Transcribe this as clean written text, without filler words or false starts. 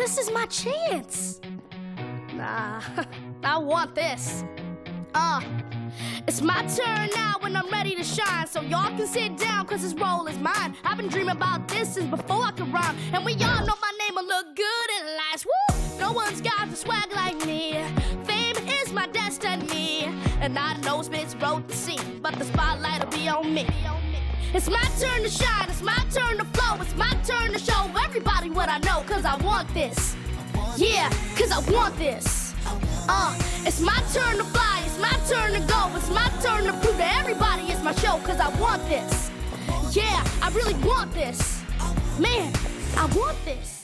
This is my chance. Nah, I want this. It's my turn now and I'm ready to shine. So y'all can sit down cause this role is mine. I've been dreaming about this since before I could rhyme. And we all know my name will look good in lights. Woo! No one's got the swag like me. Fame is my destiny. And I know Spitz wrote the scene, but the spotlight will be on me. It's my turn to shine, it's my turn to flow. It's my turn to show everybody what I know. Cause I want this. Yeah, cause I want this. It's my turn to fly, it's my turn to go. It's my turn to prove to everybody it's my show. Cause I want this. Yeah, I really want this. Man, I want this.